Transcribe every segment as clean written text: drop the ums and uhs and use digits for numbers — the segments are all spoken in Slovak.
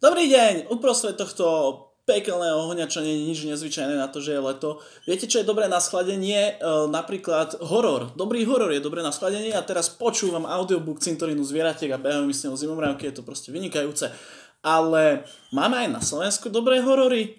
Dobrý deň! Uprostred tohto pekelného ohňa, čo nie je nič nezvyčajné na to, že je leto. Viete, čo je dobré na schladenie? Napríklad horor. Dobrý horor je dobré na schladenie a teraz počúvam audiobook Cintorínu zvieratiek a behajú mi s ňou zimomriavky, je to proste vynikajúce. Ale máme aj na Slovensku dobré horory?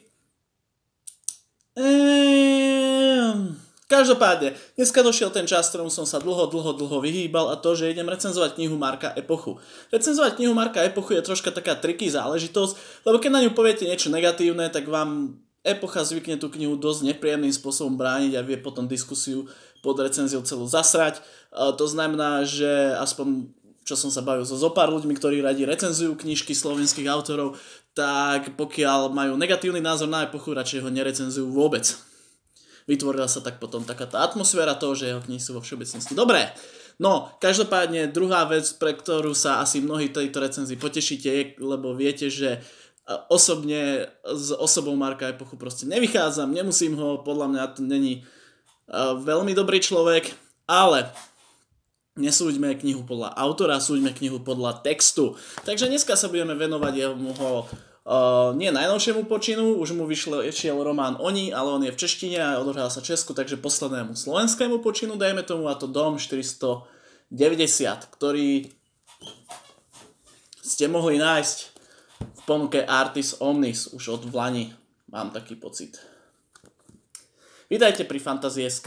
Každopádne, dneska došiel ten čas, ktorom som sa dlho vyhýbal, a to, že idem recenzovať knihu Marka Epochu. Recenzovať knihu Marka Epochu je troška taká triky záležitosť, lebo keď na ňu poviete niečo negatívne, tak vám Epocha zvykne tú knihu dosť nepríjemným spôsobom brániť a vie potom diskusiu pod recenziou celú zasrať. To znamená, že aspoň čo som sa bavil so zopár ľuďmi, ktorí radi recenzujú knižky slovenských autorov, tak pokiaľ majú negatívny názor na Epochu, radšej ho nerecenzujú vôbec. Vytvorila sa tak potom taká tá atmosféra toho, že jeho knihy sú vo všeobecnosti dobré. No, každopádne druhá vec, pre ktorú sa asi mnohí tejto recenzii potešíte, je, lebo viete, že osobne s osobou Marka Epochu proste nevychádzam, nemusím ho, podľa mňa to není veľmi dobrý človek, ale nesúďme knihu podľa autora, súďme knihu podľa textu. Takže dneska sa budeme venovať jeho nie najnovšiemu počinu, už mu vyšiel román Oni, ale on je v češtine a odohral sa Česku, takže poslednému slovenskému počinu, dajme tomu, a to Dom 490, ktorý ste mohli nájsť v ponuke Artis Omnis už od vlani, mám taký pocit. Vítajte pri Fantasy.sk.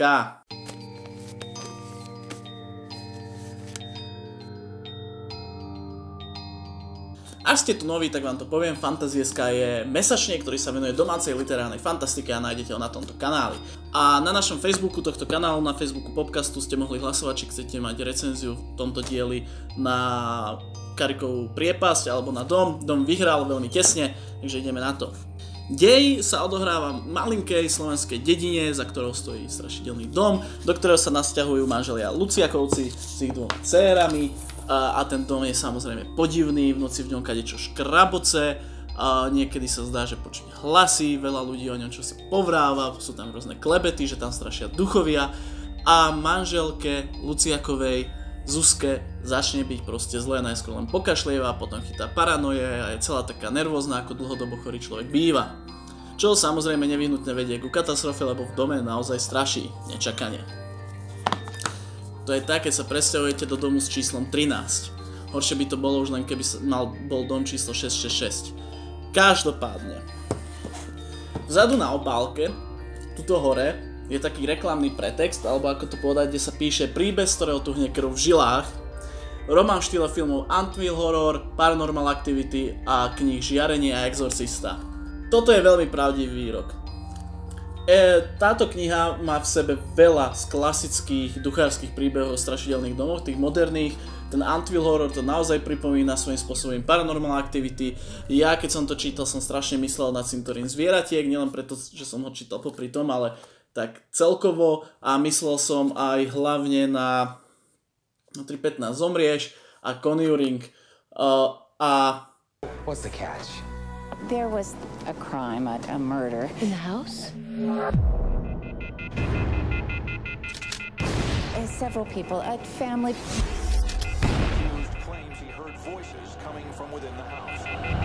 Ak ste tu noví, tak vám to poviem, Fantasy.sk je mesačník, ktorý sa venuje domácej literárnej fantastike a nájdete ho na tomto kanáli. A na našom Facebooku tohto kanálu, na Facebooku Popcastu ste mohli hlasovať, či chcete mať recenziu v tomto dieli na Karikovú priepasť alebo na Dom. Dom vyhral veľmi tesne, takže ideme na to. Dej sa odohráva v malinkej slovenskej dedine, za ktorou stojí strašidelný dom, do ktorého sa nasťahujú manželia Luciakovci s ich dvoma dcérami. A ten dom je samozrejme podivný, v noci v ňom kadečo škraboce, niekedy sa zdá, že počuje hlasy, veľa ľudí o ňom čo si povráva, sú tam rôzne klebety, že tam strašia duchovia a manželke Luciakovej, Zuzke, začne byť proste zlé, najskôr len pokašlieva, potom chytá paranoje a je celá taká nervózna, ako dlhodobo chorý človek býva. Čo samozrejme nevyhnutne vedie ku katastrofe, lebo v dome naozaj straší nečakane. To je tak, keď sa presťahujete do domu s číslom 13. Horšie by to bolo už len keby bol dom číslo 666. Každopádne. Vzadu na obálke, tuto hore, je taký reklamný pretext, alebo ako to povedať, kde sa píše príbeh, z ktorého tuhne krv v žilách, román v štýle filmov Amityville Horror, Paranormal Activity a kníh Žiarenie a Exorcista. Toto je veľmi pravdivý výrok. Táto kniha má v sebe veľa z klasických duchárskych príbehov o strašidelných domoch, tých moderných. Ten Amityville Horror to naozaj pripomína svojím spôsobom Paranormal Activity. Ja keď som to čítal, som strašne myslel na Cintorín zvieratiek, nielen preto, že som ho čítal popri tom, ale tak celkovo, a myslel som aj hlavne na 3.15 zomrieš a Conjuring What's the catch? There was a crime, a murder. In the house? Several people, a family. Accused claims he heard voices coming from within the house.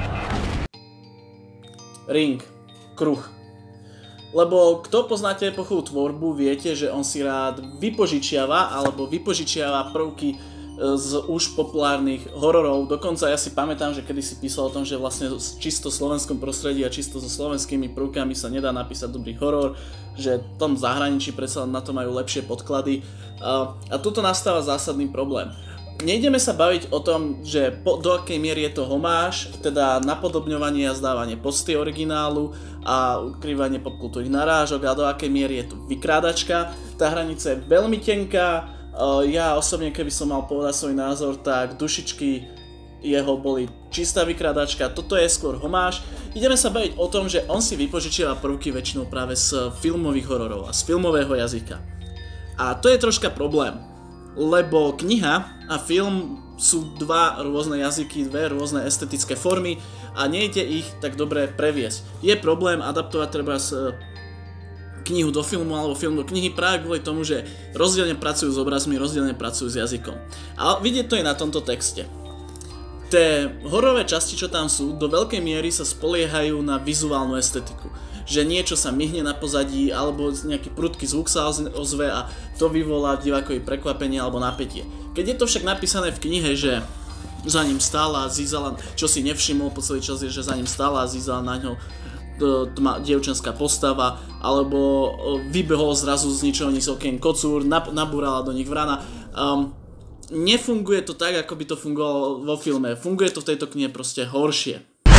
Ring. Kruh. Lebo kto poznáte Epochovú tvorbu, viete, že on si rád vypožičiava prvky z už populárnych hororov. Dokonca ja si pamätám, že kedysi písal o tom, že vlastne v čisto slovenskom prostredí a čisto so slovenskými prvkami sa nedá napísať dobrý horor, že v tom zahraničí predsa na to majú lepšie podklady. A tuto nastáva zásadný problém. Nejdeme sa baviť o tom, že do akej miery je to homáž, teda napodobňovanie a zdávanie pocty originálu a ukrývanie popkultúrnych narážok, a do akej miery je to vykrádačka. Tá hranica je veľmi tenká. Ja osobne, keby som mal povedať svoj názor, tak Dušičky jeho boli čistá vykrádačka, toto je skôr homáž. Ideme sa baviť o tom, že on si vypožičiava prvky väčšinou práve z filmových hororov a z filmového jazyka. A to je troška problém, lebo kniha a film sú dva rôzne jazyky, dve rôzne estetické formy a nejde ich tak dobre previesť. Je problém adaptovať treba knihu do filmu alebo film do knihy práve kvôli tomu, že rozdielne pracujú s obrazmi, rozdielne pracujú s jazykom. A vidieť to je na tomto texte. Tie hororové časti, čo tam sú, do veľkej miery sa spoliehajú na vizuálnu estetiku. Že niečo sa myhne na pozadí, alebo nejaký prudký zvuk sa ozve a to vyvolá divákovi prekvapenie alebo napätie. Keď je to však napísané v knihe, že za ním stála a zízala, čo si nevšimol po celý čas je, že za ním stála a zízala na ňo dievčenská postava, alebo vybehol zrazu z ničoho nič okien kocúr, nabúrala do nich vrana. Nefunguje to tak, ako by to fungovalo vo filme. Funguje to v tejto knihe proste horšie.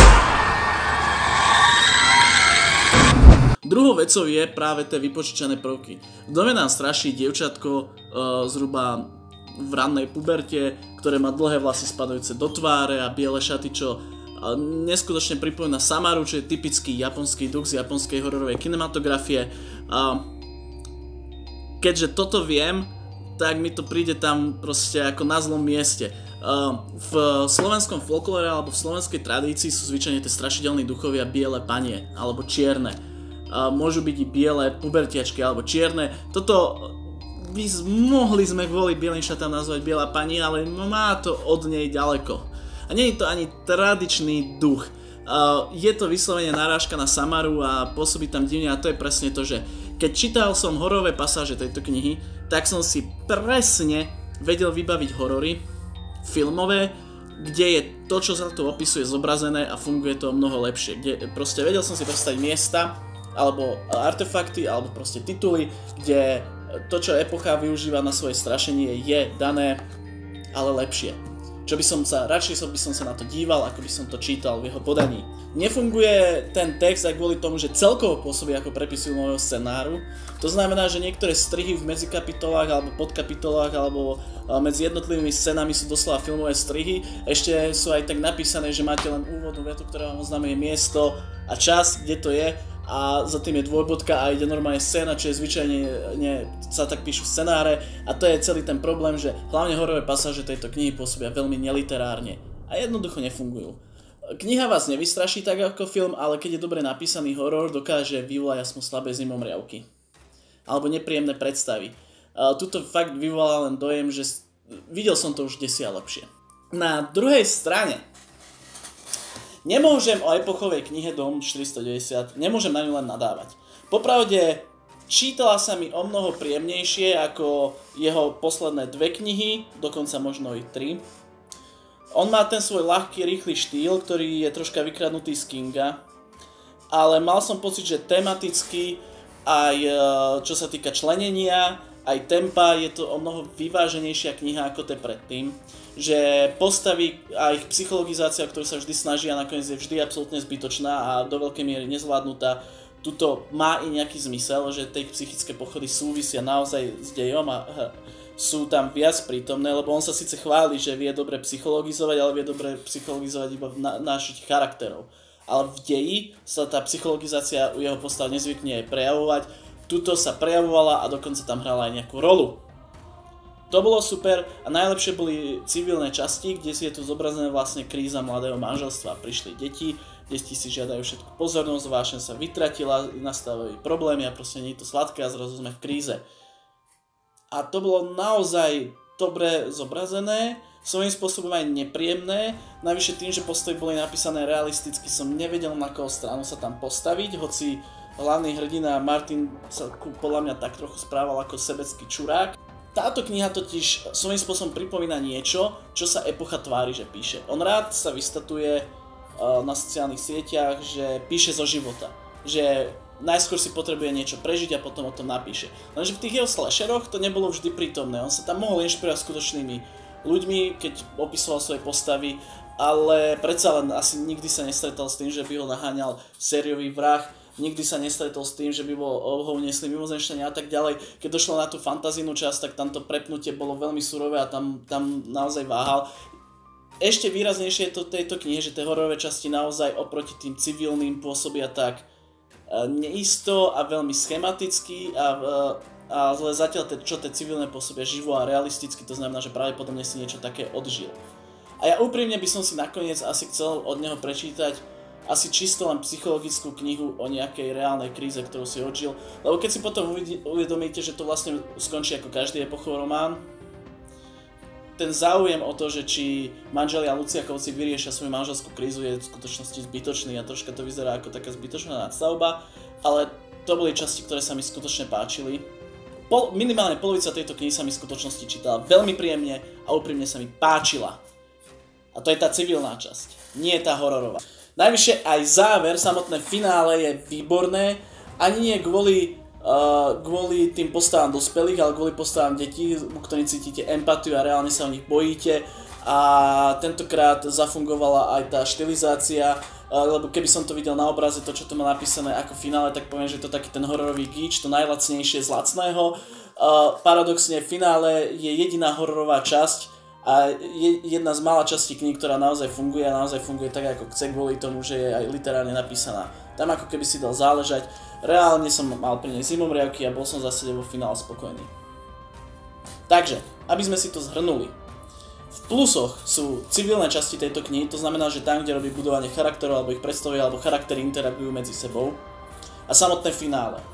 Druhou vecou je práve tie vypočičané prvky. V dome nám straší dievčatko zhruba v rannej puberte, ktoré má dlhé vlasy spadajúce do tváre a biele šaty, čo neskutočne pripomína Samaru, čo je typický japonský duch z japonskej hororovej kinematografie. Keďže toto viem, tak mi to príde tam proste ako na zlom mieste. V slovenskom folklóre alebo v slovenskej tradícii sú zvyčajne tie strašidelní duchovia biele panie alebo čierne. Môžu byť i biele pubertiačky alebo čierne. Toto mohli sme kvôli bielým šatám nazvať biela pani, ale má to od nej ďaleko. A nie je to ani tradičný duch. Je to vyslovene narážka na Samaru a pôsobí tam divne a to je presne to, že keď čítal som hororové pasáže tejto knihy, tak som si presne vedel vybaviť horory filmové, kde je to, čo sa tu opisuje, zobrazené a funguje to mnoho lepšie. Kde proste vedel som si predstaviť miesta, alebo artefakty, alebo proste tituly, kde to, čo epocha využíva na svoje strašenie, je dané, ale lepšie. Radšej by som sa na to díval, ako by som to čítal v jeho podaní. Nefunguje ten text aj kvôli tomu, že celkovo pôsobí ako prepis filmového scenáru. To znamená, že niektoré strihy v medzikapitolách alebo podkapitolách alebo medzi jednotlivými scénami sú doslova filmové strihy. Ešte sú aj tak napísané, že máte len úvodnú vetu, ktorá vám oznamuje miesto a čas, kde to je. A za tým je dvojbodka a ide normálne scéna, čo je zvyčajne sa tak píšu scenáre a to je celý ten problém, že hlavne hororové pasáže tejto knihy pôsobia veľmi neliterárne a jednoducho nefungujú. Kniha vás nevystraší tak ako film, ale keď je dobre napísaný horor, dokáže vyvolať aspoň slabé zimomriavky alebo nepríjemné predstavy. Tuto fakt vyvolá len dojem, že videl som to už desi lepšie. Na druhej strane nemôžem o epochovej knihe Dom 490, nemôžem na ňu len nadávať. Popravde, čítala sa mi o mnoho príjemnejšie ako jeho posledné 2 knihy, dokonca možno i 3. On má ten svoj ľahký, rýchly štýl, ktorý je troška vykradnutý z Kinga, ale mal som pocit, že tematicky aj čo sa týka členenia, aj tempa, je to o mnoho vyváženejšia kniha ako tie predtým. Že postavy a ich psychologizácia, ktorú sa vždy snaží a nakoniec je vždy absolútne zbytočná a do veľkej miery nezvládnutá, tuto má i nejaký zmysel, že tie psychické pochody súvisia naozaj s dejom a sú tam viac prítomné, lebo on sa síce chváli, že vie dobre psychologizovať, ale vie dobre psychologizovať iba našich charakterov. Ale v deji sa tá psychologizácia u jeho postav nezvykne aj prejavovať, tuto sa prejavovala a dokonca tam hrala aj nejakú rolu. To bolo super a najlepšie boli civilné časti, kde si je tu zobrazené vlastne kríza mladého manželstva. Prišli deti si žiadajú všetku pozornosť, vášeň sa vytratila, nastávajú problémy a proste nie je to sladké a zrazu sme v kríze. A to bolo naozaj dobre zobrazené, svojím spôsobom aj nepríjemné, navyše tým, že postavy boli napísané realisticky, som nevedel, na koho stranu sa tam postaviť, hoci hlavný hrdina Martin sa podľa mňa tak trochu správal ako sebecký čurák. Táto kniha totiž svojím spôsobom pripomína niečo, čo sa epocha tvári, že píše. On rád sa vystatuje na sociálnych sieťach, že píše zo života. Že najskôr si potrebuje niečo prežiť a potom o tom napíše. Lenže v tých jeho slasheroch to nebolo vždy prítomné. On sa tam mohol inšpirovať skutočnými ľuďmi, keď opisoval svoje postavy, ale predsa len asi nikdy sa nestretol s tým, že by ho naháňal sériový vrah. Nikdy sa nestretol s tým, že by ho uniesli mimozemšťania a tak ďalej. Keď došlo na tú fantazijnú časť, tak tamto prepnutie bolo veľmi surové a tam naozaj váhal. Ešte výraznejšie je to tejto knihe, že tie hororové časti naozaj oproti tým civilným pôsobia tak neisto a veľmi schematicky a zatiaľ čo tie civilné pôsobia živo a realisticky, to znamená, že pravdepodobne si niečo také odžil. A ja úprimne by som si nakoniec asi chcel od neho prečítať asi čisto len psychologickú knihu o nejakej reálnej kríze, ktorú si odžil. Lebo keď si potom uvedomíte, že to vlastne skončí ako každý epochov román, ten záujem o to, že či manželia Luciakovci vyriešia svoju manželskú krízu, je v skutočnosti zbytočný a troška to vyzerá ako taká zbytočná nadstavba, ale to boli časti, ktoré sa mi skutočne páčili. Minimálne polovica tejto knihy sa mi v skutočnosti čítala veľmi príjemne a úprimne sa mi páčila. A to je tá civilná časť, nie tá hororová. Najvyššie aj záver, samotné finále je výborné, ani nie kvôli tým postavám dospelých, ale kvôli postavám detí, u ktorých cítite empatiu a reálne sa o nich bojíte. A tentokrát zafungovala aj tá štilizácia, lebo keby som to videl na obraze, to čo to má napísané ako finále, tak poviem, že to taký ten hororový gíč, to najlacnejšie z lacného. Paradoxne v finále je jediná hororová časť a jedna z mála častí kníh, ktorá naozaj funguje a naozaj funguje tak ako chce kvôli tomu, že je aj literárne napísaná. Tam ako keby si dal záležať. Reálne som mal pri nej zimomriavky a bol som zase vo finále spokojný. Takže, aby sme si to zhrnuli. V plusoch sú civilné časti tejto knihy, to znamená, že tam, kde robí budovanie charakterov alebo ich predstavuje, alebo charaktery interagujú medzi sebou. A samotné finále.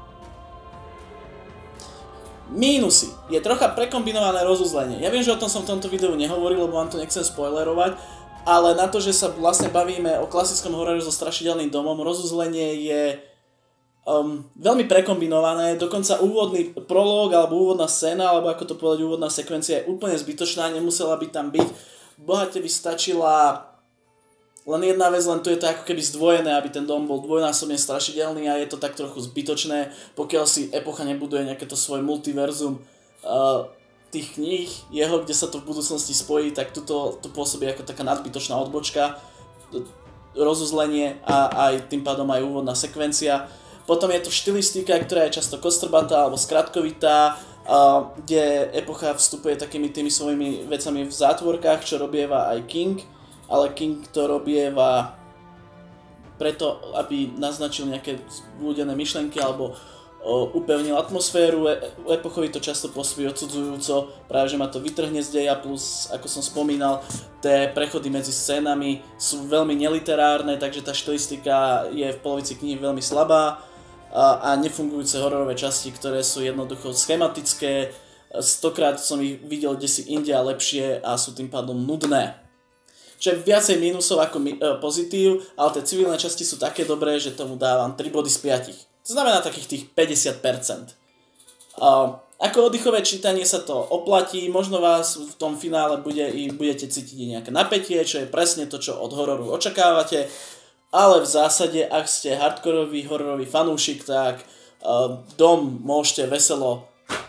Mínusy. Je trocha prekombinované rozuzlenie. Ja viem, že o tom som v tomto videu nehovoril, lebo vám to nechcem spoilerovať, ale na to, že sa vlastne bavíme o klasickom horore so strašidelným domom, rozuzlenie je veľmi prekombinované, dokonca úvodný prológ alebo úvodná scéna, alebo ako to povedať, úvodná sekvencia je úplne zbytočná, nemusela by tam byť. Bohate by stačila len jedna vec, len tu je to ako keby zdvojené, aby ten dom bol dvojnásobne strašidelný a je to tak trochu zbytočné, pokiaľ si epocha nebuduje nejaké to svoje multiverzum tých kníh jeho, kde sa to v budúcnosti spojí, tak to pôsobí ako taká nadbytočná odbočka, rozuzlenie a aj tým pádom aj úvodná sekvencia. Potom je to štilistika, ktorá je často kostrbatá alebo skratkovitá, kde epocha vstupuje takými tými svojimi vecami v zátvorkách, čo robieva aj King, ale King to robieva preto, aby naznačil nejaké vľúdené myšlenky alebo upevnil atmosféru. Epochovi to často pôsobí odsudzujúco, práve že ma to vytrhne z deja, plus ako som spomínal, tie prechody medzi scénami sú veľmi neliterárne, takže tá štilistika je v polovici knihy veľmi slabá a nefungujúce hororové časti, ktoré sú jednoducho schematické, 100-krát som ich videl kdesi inde a lepšie a sú tým pádom nudné. Čo je viacej mínusov ako pozitív, ale tie civilné časti sú také dobré, že tomu dávam 3 body z 5. To znamená takých tých 50%. Ako oddychové čítanie sa to oplatí, možno vás v tom finále budete cítiť nejaké napätie, čo je presne to, čo od hororu očakávate, ale v zásade, ak ste hardkorový hororový fanúšik, tak dom môžete veselo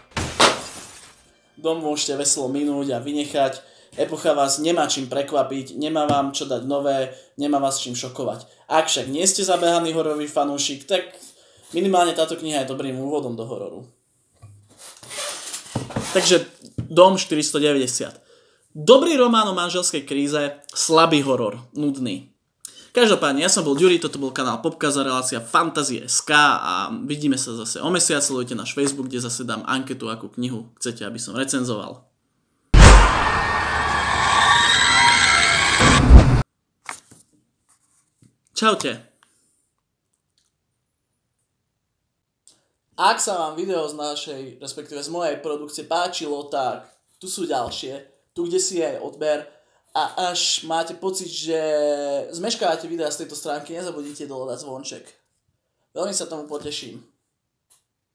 minúť a vynechať. Epocha vás nemá čím prekvapiť, nemá vám čo dať nové, nemá vás čím šokovať. Ak však nie ste zabehaný hororový fanúšik, tak minimálne táto kniha je dobrým úvodom do hororu. Takže Dom 490. Dobrý román o manželskej kríze, slabý horor, nudný. Každopádne, ja som bol Ďuri, toto bol kanál Popka za relácia Fantazie.sk a vidíme sa zase o mesiac, sledujte náš Facebook, kde zase dám anketu, akú knihu chcete, aby som recenzoval. Čaute. Ak sa vám video z našej, respektíve z mojej produkcie páčilo, tak tu sú ďalšie, tu kde si je aj odber a až máte pocit, že zmeškávate videa z tejto stránky, nezabudnite dole dať zvonček. Veľmi sa tomu poteším.